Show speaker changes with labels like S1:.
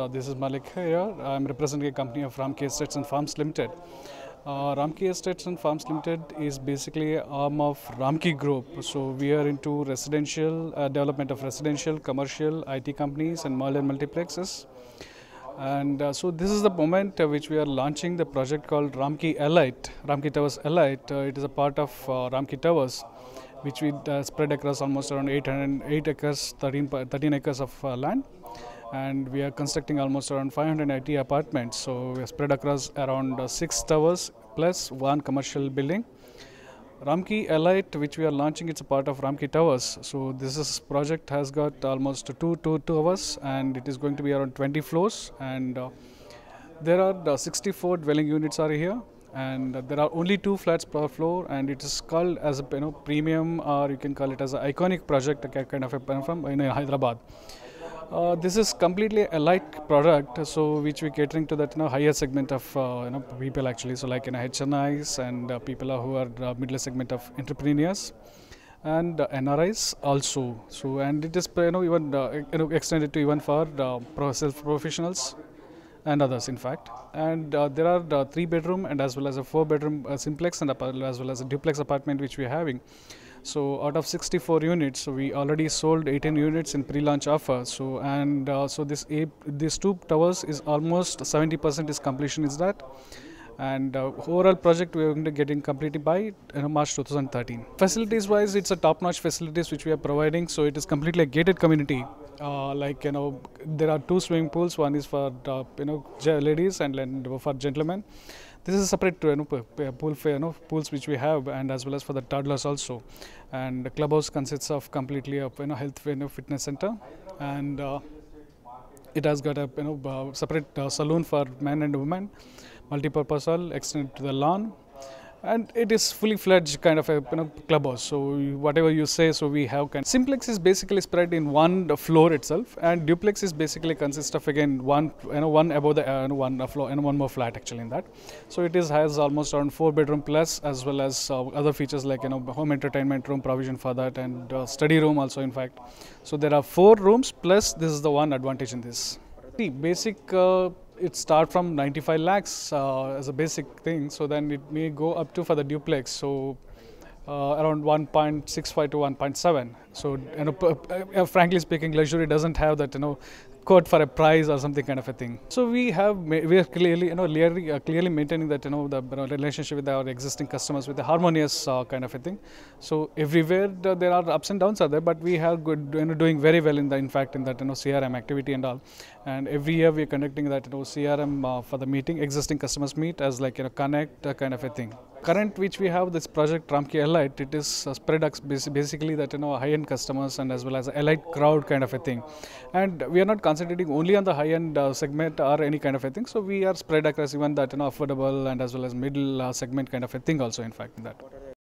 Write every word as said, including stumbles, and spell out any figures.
S1: Uh, this is Malik here. I'm representing a company of Ramki Estates and Farms Limited. Uh, Ramki Estates and Farms Limited is basically an arm of Ramki Group. So we are into residential uh, development of residential, commercial, I T companies, and mall and multiplexes. And uh, so this is the moment uh, which we are launching the project called Ramki Elite, Ramki Towers Elite. Uh, it is a part of uh, Ramki Towers, which we uh, spread across almost around eight hundred eight acres, thirteen, thirteen acres of uh, land. And we are constructing almost around five hundred eighty apartments. So we are spread across around uh, six towers plus one commercial building. Ramki Elite, which we are launching, it's a part of Ramki Towers. So this is project has got almost two two towers, and it is going to be around twenty floors. And uh, there are uh, sixty-four dwelling units are here, and uh, there are only two flats per floor. And it is called as a you know premium, or you can call it as an iconic project, kind of a from in Hyderabad. Uh, this is completely a light product, so which we catering to that you know higher segment of uh, you know people actually. So like you know H N Is and uh, people who are uh, middle segment of entrepreneurs and uh, N R Is also. So and it is you know even uh, you know extended to even for uh, self professionals and others in fact. And uh, there are uh, three bedroom and as well as a four bedroom uh, simplex and as well as a duplex apartment which we are having. So out of sixty-four units, so we already sold eighteen units in pre-launch offer. So and uh, so this a, these two towers is almost seventy percent is completion is that. And uh, overall project we are going to get in completed by you know, March two thousand thirteen. Facilities wise, it's a top-notch facilities which we are providing. So it is completely a gated community. Uh, like you know, there are two swimming pools. One is for uh, you know ladies and then for gentlemen. This is a separate you know, pool for, you know, pools which we have, and as well as for the toddlers also. And the clubhouse consists of completely of you know health you know, fitness center, and uh, it has got a you know uh, separate uh, saloon for men and women, multi-purpose hall extended to the lawn. And it is fully fledged kind of a you know, clubhouse. So whatever you say, so we have kind. Simplex is basically spread in one floor itself, and duplex is basically consists of again one you know one above the uh, one floor and one more flat actually in that. So it is has almost around four bedroom plus as well as uh, other features like you know home entertainment room provision for that, and uh, study room also in fact. So there are four rooms plus this is the one advantage in this. The basic. Uh, It start from ninety-five lakhs uh, as a basic thing, so then it may go up to for the duplex, so uh, around one point six five to one point seven. So you know, uh, frankly speaking, luxury doesn't have that you know code for a price or something kind of a thing. So we have we are clearly you know clearly, uh, clearly maintaining that you know the you know, relationship with our existing customers with a harmonious uh, kind of a thing. So everywhere uh, there are ups and downs are there, but we have good you know doing very well in the in fact in that you know C R M activity and all. And every year we are conducting that you know C R M uh, for the meeting, existing customers meet as like you know connect uh, kind of a thing. Current which we have this project Ramki Elite, it is uh, spread basically that you know high-end customers and as well as elite crowd kind of a thing. And we are not concentrating only on the high-end uh, segment or any kind of a thing. So we are spread across even that you know affordable and as well as middle uh, segment kind of a thing also in fact in that.